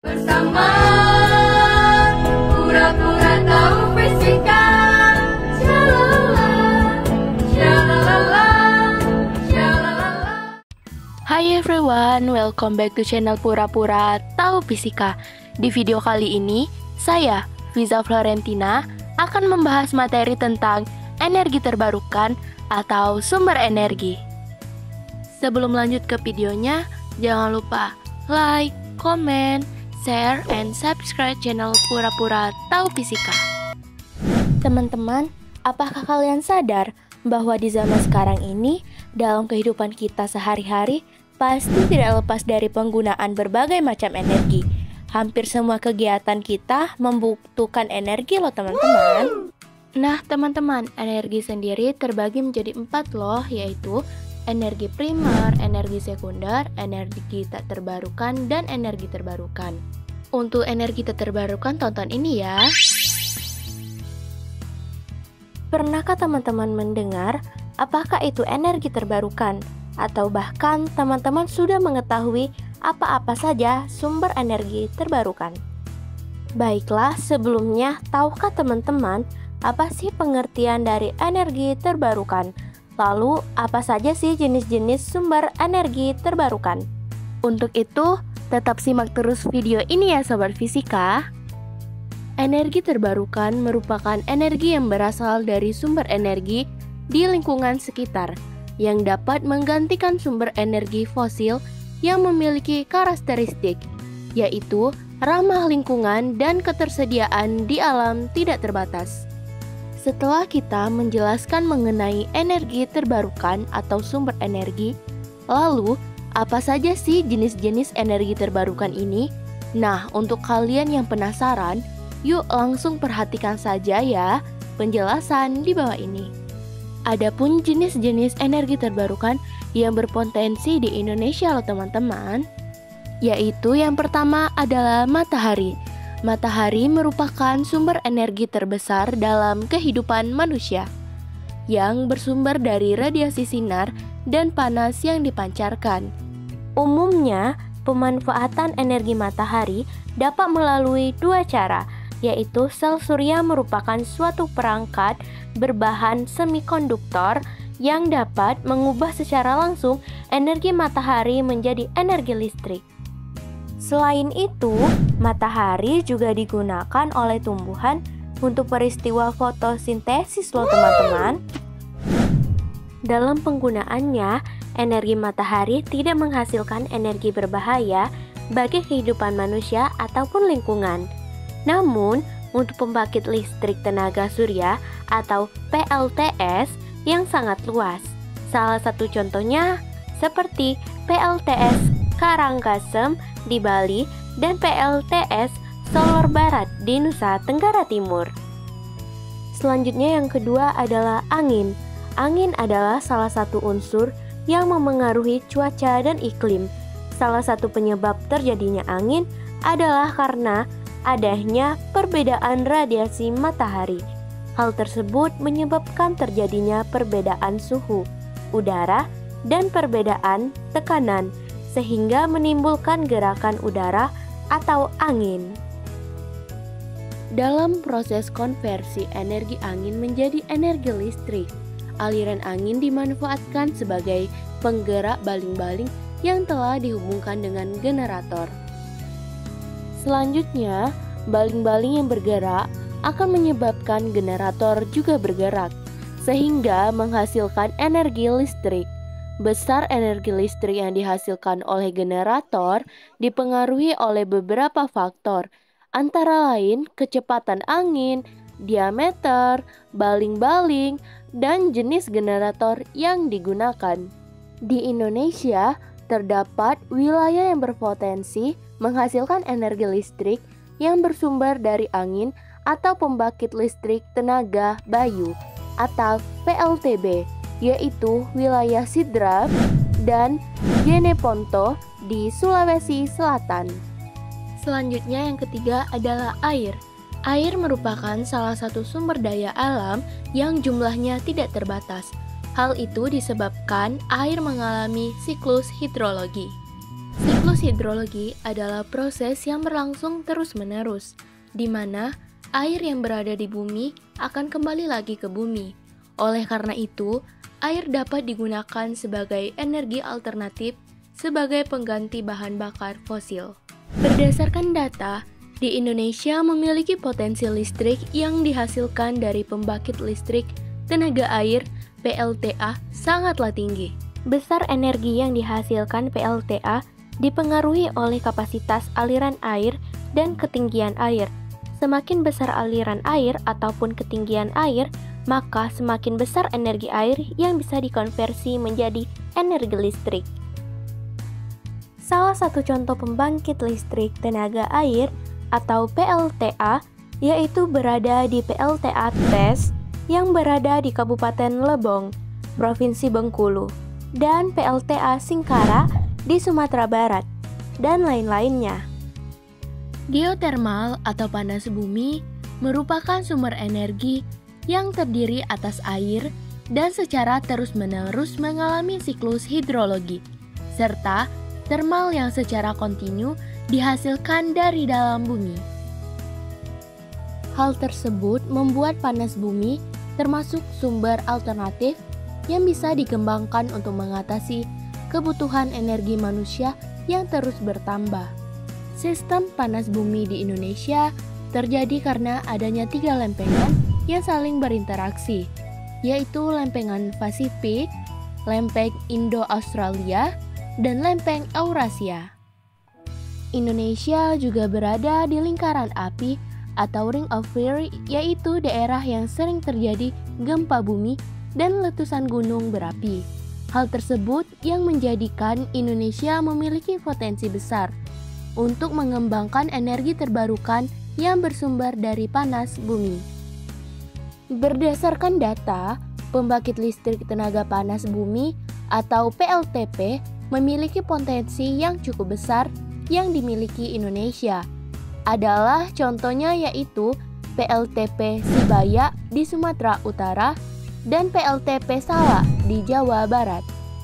Bersama pura-pura tahu fisika. Shalala, shalala, shalala. Hai everyone, welcome back to channel Pura-pura Tahu Fisika. Di video kali ini, saya, Fiza Florentina, akan membahas materi tentang energi terbarukan atau sumber energi. Sebelum lanjut ke videonya, jangan lupa like, comment, share, and subscribe channel Pura-pura Tahu Fisika. Teman-teman, apakah kalian sadar bahwa di zaman sekarang ini, dalam kehidupan kita sehari-hari, pasti tidak lepas dari penggunaan berbagai macam energi. Hampir semua kegiatan kita membutuhkan energi loh teman-teman. Nah teman-teman, energi sendiri terbagi menjadi 4 loh, yaitu energi primer, energi sekunder, energi tak terbarukan, dan energi terbarukan. Untuk energi tak terbarukan, tonton ini ya. Pernahkah teman-teman mendengar apakah itu energi terbarukan? Atau bahkan teman-teman sudah mengetahui apa-apa saja sumber energi terbarukan? Baiklah, sebelumnya tahukah teman-teman apa sih pengertian dari energi terbarukan? Lalu, apa saja sih jenis-jenis sumber energi terbarukan? Untuk itu, tetap simak terus video ini ya Sobat Fisika. Energi terbarukan merupakan energi yang berasal dari sumber energi di lingkungan sekitar, yang dapat menggantikan sumber energi fosil yang memiliki karakteristik, yaitu ramah lingkungan dan ketersediaan di alam tidak terbatas. Setelah kita menjelaskan mengenai energi terbarukan atau sumber energi, lalu apa saja sih jenis-jenis energi terbarukan ini? Nah, untuk kalian yang penasaran, yuk langsung perhatikan saja ya penjelasan di bawah ini. Adapun jenis-jenis energi terbarukan yang berpotensi di Indonesia loh teman-teman, yaitu yang pertama adalah matahari. Matahari merupakan sumber energi terbesar dalam kehidupan manusia, yang bersumber dari radiasi sinar dan panas yang dipancarkan. Umumnya, pemanfaatan energi matahari dapat melalui dua cara, yaitu sel surya merupakan suatu perangkat berbahan semikonduktor yang dapat mengubah secara langsung energi matahari menjadi energi listrik. Selain itu, matahari juga digunakan oleh tumbuhan untuk peristiwa fotosintesis loh teman-teman. Dalam penggunaannya, energi matahari tidak menghasilkan energi berbahaya bagi kehidupan manusia ataupun lingkungan. Namun, untuk pembangkit listrik tenaga surya atau PLTS yang sangat luas. Salah satu contohnya seperti PLTS Karangasem di Bali dan PLTS Solor Barat di Nusa Tenggara Timur. Selanjutnya yang kedua adalah angin. Angin adalah salah satu unsur yang memengaruhi cuaca dan iklim. Salah satu penyebab terjadinya angin adalah karena adanya perbedaan radiasi matahari. Hal tersebut menyebabkan terjadinya perbedaan suhu udara dan perbedaan tekanan, sehingga menimbulkan gerakan udara atau angin. Dalam proses konversi energi angin menjadi energi listrik, aliran angin dimanfaatkan sebagai penggerak baling-baling yang telah dihubungkan dengan generator. Selanjutnya, baling-baling yang bergerak akan menyebabkan generator juga bergerak, sehingga menghasilkan energi listrik. Besar energi listrik yang dihasilkan oleh generator dipengaruhi oleh beberapa faktor, antara lain kecepatan angin, diameter, baling-baling, dan jenis generator yang digunakan. Di Indonesia, terdapat wilayah yang berpotensi menghasilkan energi listrik yang bersumber dari angin atau pembangkit listrik tenaga bayu atau PLTB, yaitu wilayah Sidrap dan Jeneponto di Sulawesi Selatan. Selanjutnya yang ketiga adalah air. Air merupakan salah satu sumber daya alam yang jumlahnya tidak terbatas. Hal itu disebabkan air mengalami siklus hidrologi. Siklus hidrologi adalah proses yang berlangsung terus-menerus, di mana air yang berada di bumi akan kembali lagi ke bumi. Oleh karena itu, air dapat digunakan sebagai energi alternatif sebagai pengganti bahan bakar fosil. Berdasarkan data, di Indonesia memiliki potensi listrik yang dihasilkan dari pembangkit listrik tenaga air (PLTA) sangatlah tinggi. Besar energi yang dihasilkan PLTA dipengaruhi oleh kapasitas aliran air dan ketinggian air. Semakin besar aliran air ataupun ketinggian air, maka semakin besar energi air yang bisa dikonversi menjadi energi listrik. Salah satu contoh pembangkit listrik tenaga air atau PLTA yaitu berada di PLTA TES yang berada di Kabupaten Lebong, Provinsi Bengkulu, dan PLTA Singkara di Sumatera Barat, dan lain-lainnya. Geotermal atau panas bumi merupakan sumber energi yang terdiri atas air dan secara terus-menerus mengalami siklus hidrologi, serta termal yang secara kontinu dihasilkan dari dalam bumi. Hal tersebut membuat panas bumi termasuk sumber alternatif yang bisa dikembangkan untuk mengatasi kebutuhan energi manusia yang terus bertambah. Sistem panas bumi di Indonesia terjadi karena adanya 3 lempengan yang saling berinteraksi, yaitu lempengan Pasifik, lempeng Indo-Australia, dan lempeng Eurasia. Indonesia juga berada di lingkaran api atau Ring of Fire, yaitu daerah yang sering terjadi gempa bumi dan letusan gunung berapi. Hal tersebut yang menjadikan Indonesia memiliki potensi besar untuk mengembangkan energi terbarukan yang bersumber dari panas bumi. Berdasarkan data, pembangkit listrik tenaga panas bumi atau PLTP memiliki potensi yang cukup besar yang dimiliki Indonesia. Adalah contohnya yaitu PLTP Sibaya di Sumatera Utara dan PLTP Salak di Jawa Barat.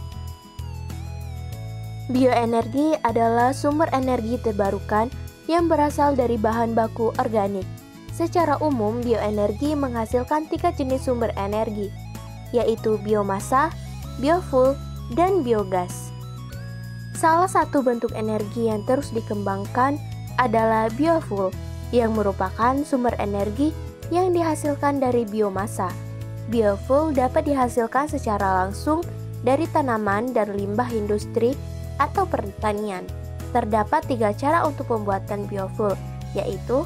Bioenergi adalah sumber energi terbarukan yang berasal dari bahan baku organik. Secara umum, bioenergi menghasilkan 3 jenis sumber energi, yaitu biomasa, biofuel, dan biogas. Salah satu bentuk energi yang terus dikembangkan adalah biofuel, yang merupakan sumber energi yang dihasilkan dari biomasa. Biofuel dapat dihasilkan secara langsung dari tanaman dan limbah industri atau pertanian. Terdapat 3 cara untuk pembuatan biofuel, yaitu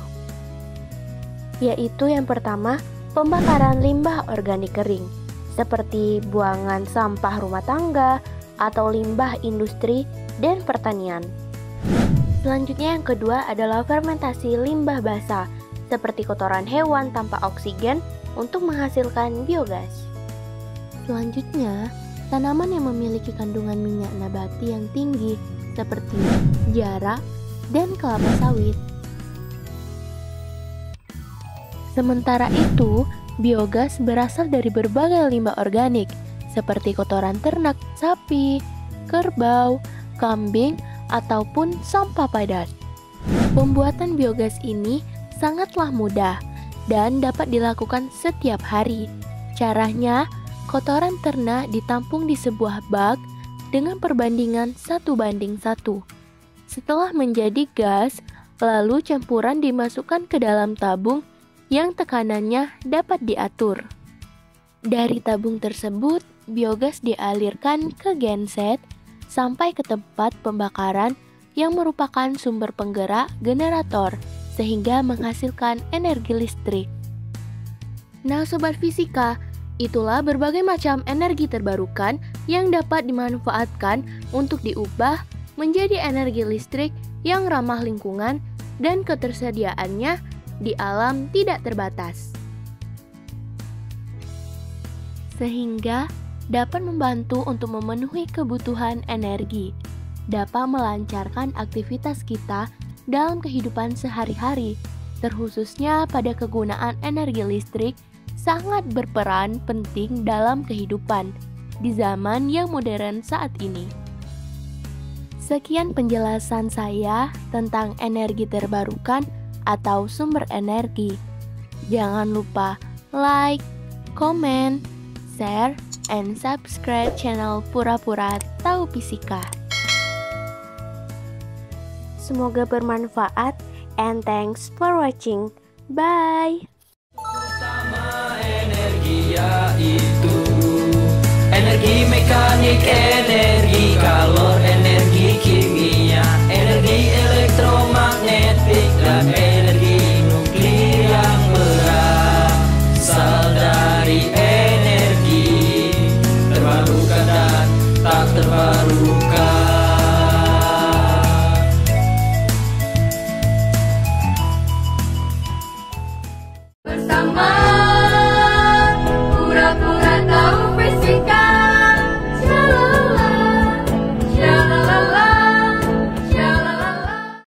yang pertama, pembakaran limbah organik kering, seperti buangan sampah rumah tangga atau limbah industri dan pertanian. Selanjutnya yang kedua adalah fermentasi limbah basah, seperti kotoran hewan tanpa oksigen untuk menghasilkan biogas. Selanjutnya, tanaman yang memiliki kandungan minyak nabati yang tinggi seperti jarak dan kelapa sawit. Sementara itu, biogas berasal dari berbagai limbah organik seperti kotoran ternak sapi, kerbau, kambing, ataupun sampah padat. Pembuatan biogas ini sangatlah mudah dan dapat dilakukan setiap hari. Caranya, kotoran ternak ditampung di sebuah bak dengan perbandingan 1:1. Setelah menjadi gas, lalu campuran dimasukkan ke dalam tabung yang tekanannya dapat diatur. Dari tabung tersebut, biogas dialirkan ke genset sampai ke tempat pembakaran yang merupakan sumber penggerak generator, sehingga menghasilkan energi listrik. Nah, Sobat Fisika, itulah berbagai macam energi terbarukan yang dapat dimanfaatkan untuk diubah menjadi energi listrik yang ramah lingkungan dan ketersediaannya di alam tidak terbatas, sehingga dapat membantu untuk memenuhi kebutuhan energi, dapat melancarkan aktivitas kita dalam kehidupan sehari-hari, terkhususnya pada kegunaan energi listrik sangat berperan penting dalam kehidupan di zaman yang modern saat ini. Sekian penjelasan saya tentang energi terbarukan atau sumber energi. Jangan lupa like, comment, share, and subscribe channel Pura-Pura Tahu Fisika. Semoga bermanfaat and thanks for watching. Bye. Pertama energi yaitu energi mekanik, energi kalori.